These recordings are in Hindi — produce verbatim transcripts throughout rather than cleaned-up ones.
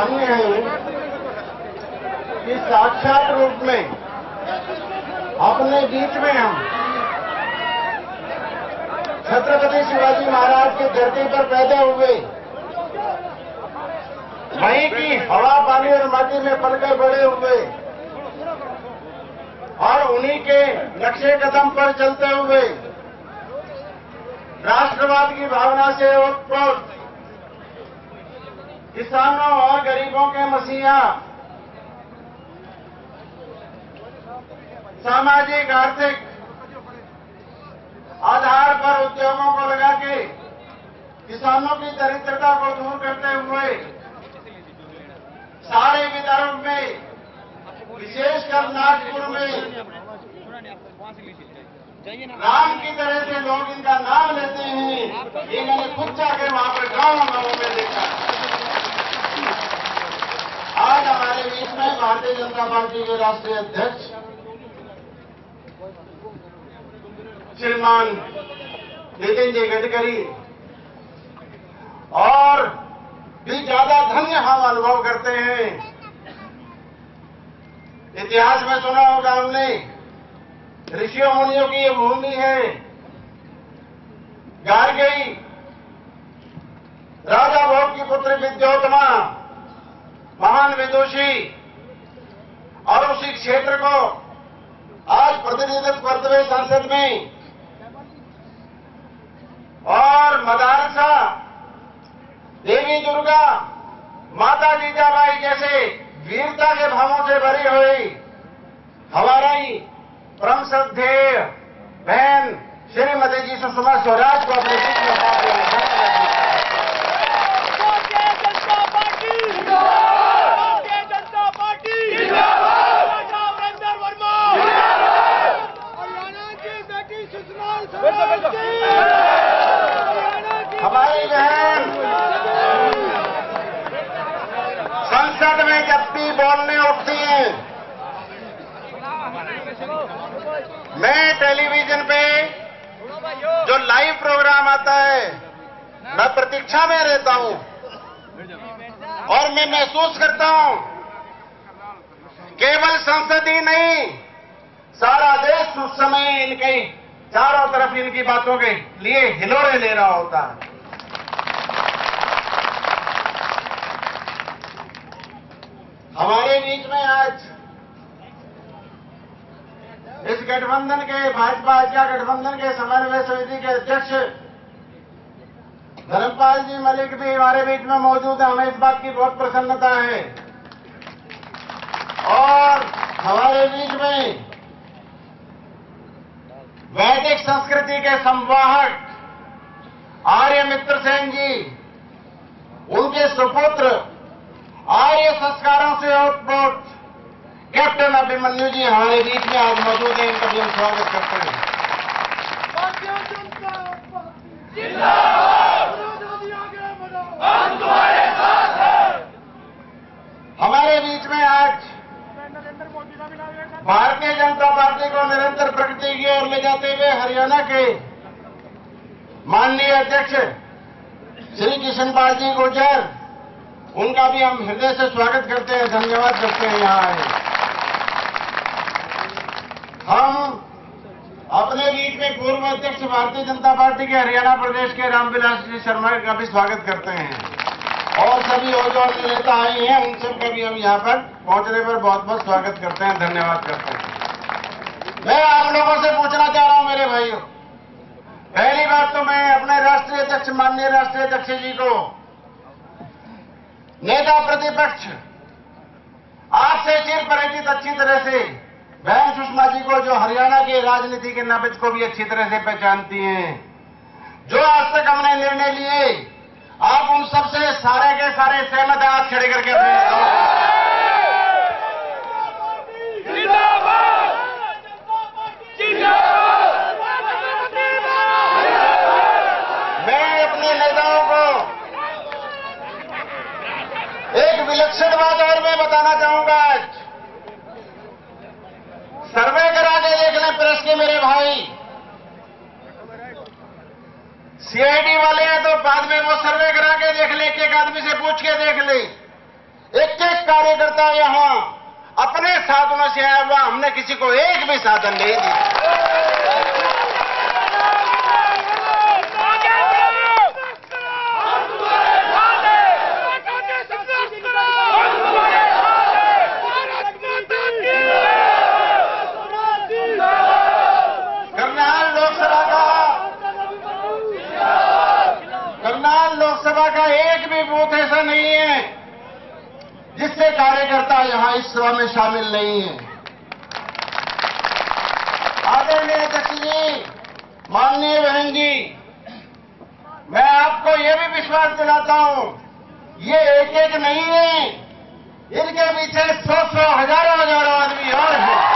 धन्य हैं कि साक्षात रूप में अपने बीच में हम छत्रपति शिवाजी महाराज की धरती पर पैदा हुए, वहीं की हवा पानी और माटी में पलकर बड़े हुए और उन्हीं के नक्शे कदम पर चलते हुए राष्ट्रवाद की भावना से ओतप्रोत किसानों और गरीबों के मसीहा, सामाजिक आर्थिक आधार पर उद्योगों को लगा के किसानों की दरिद्रता को दूर करते हुए सारे विदर्भ में, विशेषकर नागपुर में राम की तरह से लोग इनका नाम लेते हैं। ये मैंने खुद जाकर वहां पर गांव गांवों में देखा। आज हमारे बीच में भारतीय जनता पार्टी के राष्ट्रीय अध्यक्ष श्रीमान नितिन जी गडकरी और भी ज्यादा धन्य हम अनुभव करते हैं। इतिहास में सुना होगा हमने, ऋषियों मुनियों की ये भूमि है। गार्गी राजा भोग की पुत्री विद्योत्तमा, महान विदुषी, और उसी क्षेत्र को आज प्रतिनिधित्व करते हुए संसद में, और मदारसा, देवी दुर्गा, माता जीजाबाई जैसे वीरता के भावों से भरी हुई हमारी परम श्रद्धेय बहन श्रीमती जी सुषमा स्वराज को अपने बीच में भारतीय जनता पार्टी, भारतीय जनता पार्टी, राजा वरिंदर वर्मा, हरियाणा की बेटी सुषमा स्वराज की, हमारी बहन संसद में जब भी बोलने उठती हैं, मैं टेलीविजन पे जो लाइव प्रोग्राम आता है, मैं प्रतीक्षा में रहता हूं और मैं महसूस करता हूं केवल संसद ही नहीं, सारा देश उस समय इनके चारों तरफ इनकी बातों के लिए हिलोरे ले रहा होता है। हमारे बीच में आज इस गठबंधन के, भाजपा आज्ञा गठबंधन के समन्वय समिति के अध्यक्ष धर्मपाल जी मलिक भी हमारे बीच में मौजूद है। हमें इस बात की बहुत प्रसन्नता है। और हमारे बीच में वैदिक संस्कृति के संवाहक आर्य मित्र सेन जी, उनके सुपुत्र आर्य संस्कारों से ओतप्रोत कैप्टन अभिमन्यु जी हमारे बीच में आज मौजूद हैं। इनका भी हम स्वागत करते हैं। हम तुम्हारे साथ हैं। हमारे बीच में आज भारतीय जनता पार्टी को निरंतर प्रगति की ओर ले जाते हुए हरियाणा के माननीय अध्यक्ष श्री किशन पाल जी गुर्जर, उनका भी हम हृदय से स्वागत करते हैं, धन्यवाद करते हैं। यहाँ आए हम अपने बीच में पूर्व अध्यक्ष भारतीय जनता पार्टी के हरियाणा प्रदेश के रामविलास जी शर्मा का भी स्वागत करते हैं और सभी और जो नेता आए हैं उन सबका भी हम यहाँ पर पहुंचने पर बहुत बहुत स्वागत करते हैं, धन्यवाद करते हैं। मैं आप लोगों से पूछना चाह रहा हूं मेरे भाइयों, पहली बात तो मैं अपने राष्ट्रीय अध्यक्ष माननीय राष्ट्रीय अध्यक्ष जी को, नेता प्रतिपक्ष, आपसे चिर परिचित अच्छी तरह से बहन सुषमा जी को, जो हरियाणा के राजनीति के नाबिज को भी अच्छी तरह से पहचानती हैं, जो आज तक हमने निर्णय लिए, आप उन सबसे सारे के सारे सहमत हैं। हाथ खड़े करके अपने मैं अपने नेताओं को एक विलक्षण बात और मैं बताना चाहूंगा। आज सर्वे करा के देख लें प्रेस के मेरे भाई, सीआईडी वाले हैं तो बाद में वो सर्वे करा के देख ले, एक एक आदमी से पूछ के देख ले। एक एक कार्यकर्ता यहाँ अपने साधनों से आया हुआ, हमने किसी को एक भी साधन नहीं दिया। करनाल लोकसभा का करनाल लोकसभा का एक भी बूथ ऐसा नहीं है जिससे कार्यकर्ता यहां इस सभा में शामिल नहीं है। आदरणीय अध्यक्ष जी, माननीय बहन जी, मैं आपको यह भी विश्वास दिलाता हूं, ये एक एक नहीं है, इनके पीछे सौ सौ हजारों हजारों आदमी और हैं।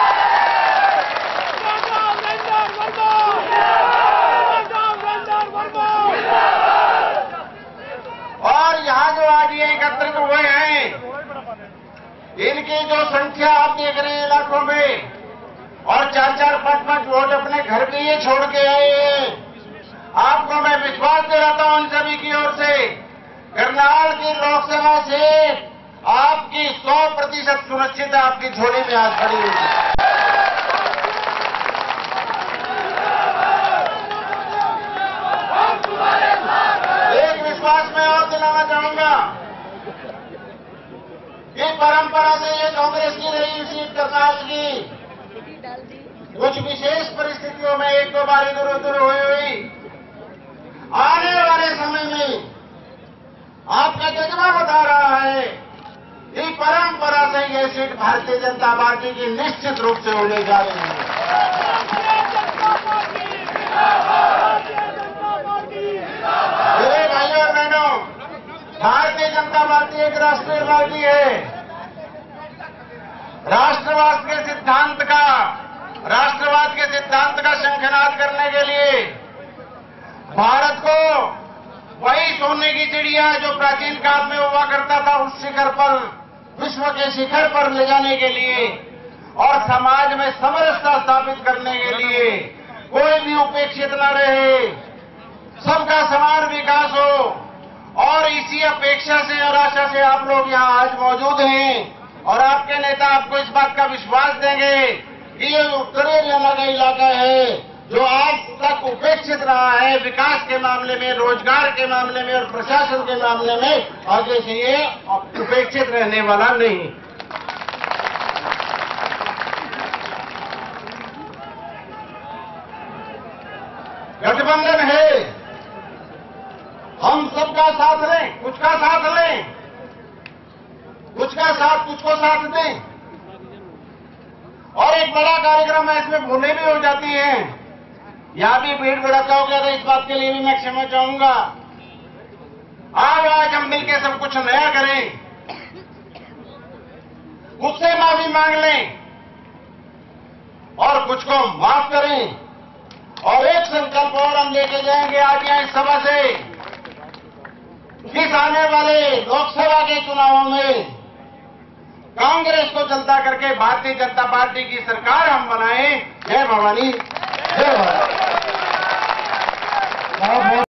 और यहां जो आज ये एकत्रित हुए हैं, इनकी जो संख्या आप देख रहे हैं इलाकों में, और चार चार पांच पांच वोट अपने घर के ये छोड़ के आए हैं। आपको मैं विश्वास दिलाता हूं इन सभी की ओर से, करनाल की लोकसभा सीट आपकी सौ प्रतिशत सुनिश्चित है, आपकी झोली में आज खड़ी हुई है। एक विश्वास मैं और दिलाना चाहूंगा कि परंपरा से ये कांग्रेस की रही सीट करनाल की, कुछ विशेष परिस्थितियों में एक दो बार इधर उधर हुई हुई, आने वाले समय में आपका जज्बा बता रहा है कि परंपरा से ये सीट भारतीय जनता पार्टी की निश्चित रूप से होने जा रही है। मेरे भाइयों और बहनों, भारतीय जनता पार्टी एक राष्ट्रीय पार्टी है। राष्ट्रवाद के सिद्धांत का राष्ट्रवाद के सिद्धांत का शंखनाद करने के लिए भारत को वही सोने की चिड़िया जो प्राचीन काल में हुआ करता था, उस शिखर पर, विश्व के शिखर पर ले जाने के लिए और समाज में समरसता स्थापित करने के लिए, कोई भी उपेक्षित न रहे, सबका समान विकास हो। और इसी अपेक्षा से और आशा से आप लोग यहाँ आज मौजूद हैं, और आपके नेता आपको इस बात का विश्वास देंगे कि ये उत्तरी हरियाणा का इलाका है जो आज तक उपेक्षित रहा है विकास के मामले में, रोजगार के मामले में और प्रशासन के मामले में, आगे से ये उपेक्षित रहने वाला नहीं। गठबंधन है, हम सबका साथ लें, कुछ का साथ लें, कुछ का साथ कुछ को साथ दें। और एक बड़ा कार्यक्रम है, इसमें भूलें भी हो जाती हैं, यहां भी भीड़ भड़का हो गया था, इस बात के लिए भी मैं क्षमा चाहूंगा। आज आज हम मिलकर सब कुछ नया करें, कुछ से माफी मांग लें और कुछ को माफ करें, और एक संकल्प और हम लेके जाएंगे आज यहाँ इस सभा से, इस आने वाले लोकसभा के चुनावों में कांग्रेस को जनता करके भारतीय जनता पार्टी की सरकार हम बनाएं। जय भवानी, जय भारत।